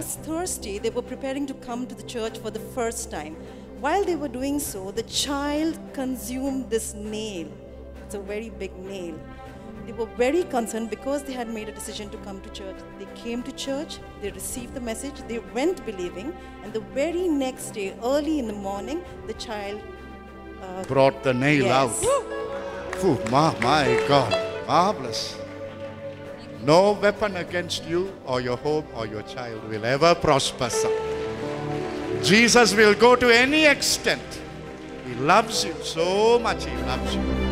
last Thursday, they were preparing to come to the church for the first time. While they were doing so, the child consumed this nail. It's a very big nail. They were very concerned because they had made a decision to come to church. They came to church, they received the message, they went believing, and the very next day, early in the morning, the child brought the nail out. Whew, my God, marvelous. No weapon against you or your home or your child will ever prosper, son. Jesus will go to any extent. He loves you so much. He loves you.